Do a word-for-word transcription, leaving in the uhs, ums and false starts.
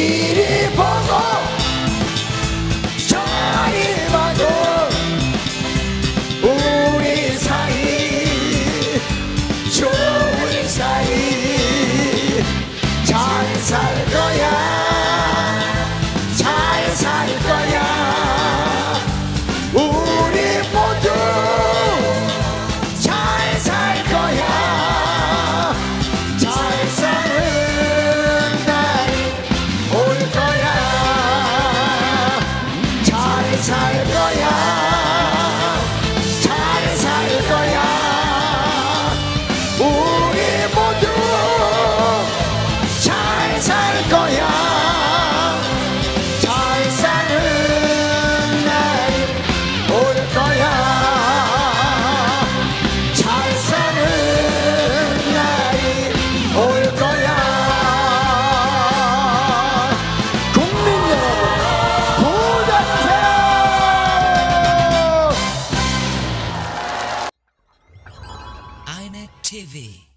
이리 보고 저리 봐도 우리 사이 좋은 사이 잘 살 거야 잘 살 거야 우리 모두 잘 살 거야 잘 사는 날이 올 거야 잘 살 거야 잘 살 거야 우리 모두 잘 살 거야 잘 사는 날이 올 거야 잘 사는 날이 올 거야 국민 여러분 부자되세요 아이넷 티비